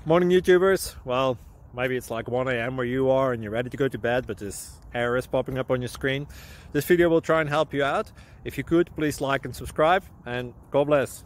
Morning YouTubers. Well, maybe it's like 1 a.m. where you are and you're ready to go to bed, but this error is popping up on your screen. This video will try and help you out. If you could, please like and subscribe, and God bless.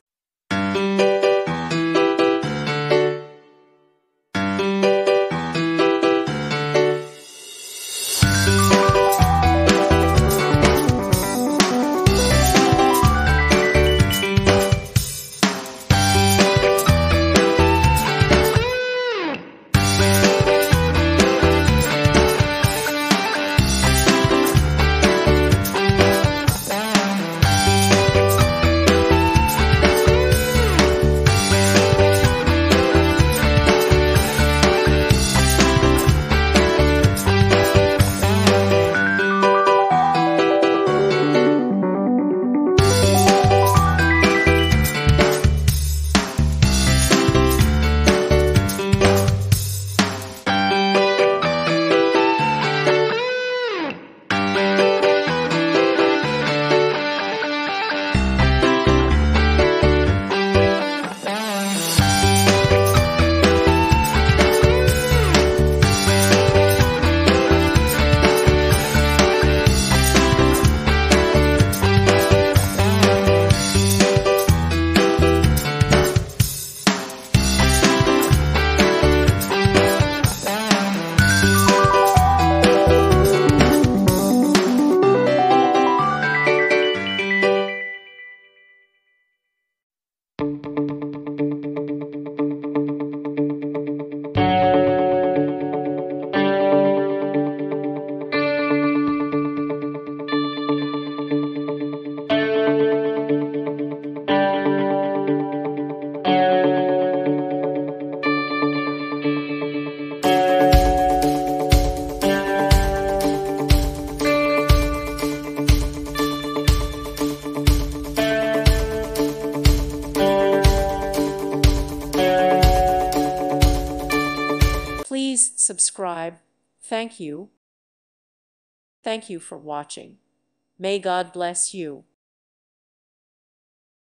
Please subscribe. Thank you. Thank you for watching. May God bless you.